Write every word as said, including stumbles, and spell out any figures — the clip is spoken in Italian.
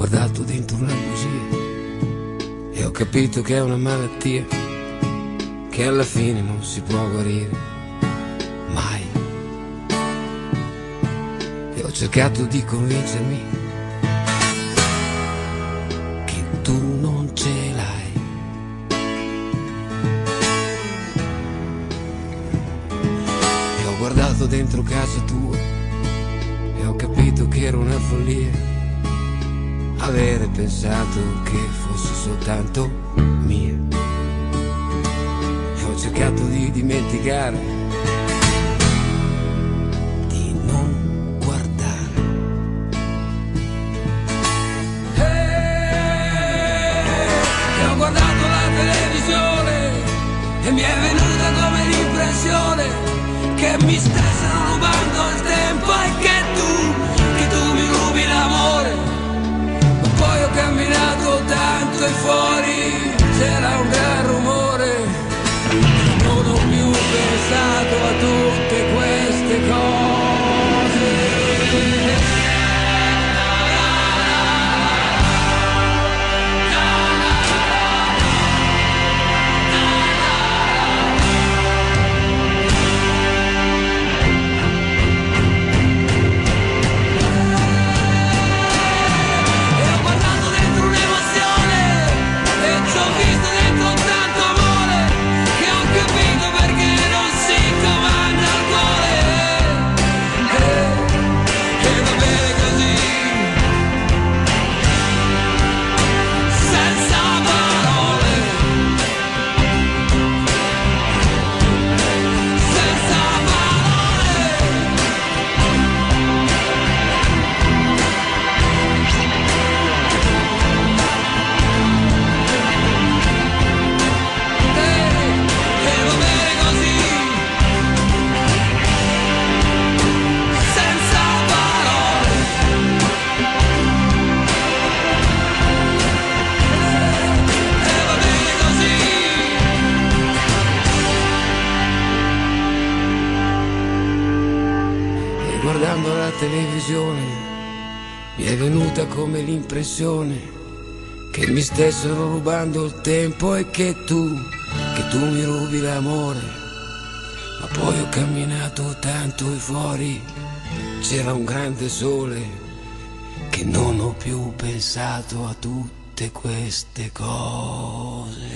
guardato dentro una bugia e ho capito che è una malattia che alla fine non si può guarire mai. E ho cercato di convincermi che tu non ce l'hai. E ho guardato dentro casa tua e ho capito che era una follia avere pensato che fosse soltanto mia. E ho cercato di dimenticare, di non guardare. E ho guardato la televisione e mi è venuta come l'impressione che mi stessero rubando il tempo e che tu, che tu mi rubi l'amore. Poi ho camminato tanto e fuori c'era un gran rumore. Non ho più pensato a tutte queste cose. Guardando la televisione mi è venuta come l'impressione che mi stessero rubando il tempo e che tu, che tu mi rubi l'amore. Ma poi ho camminato tanto e fuori c'era un grande sole che non ho più pensato a tutte queste cose.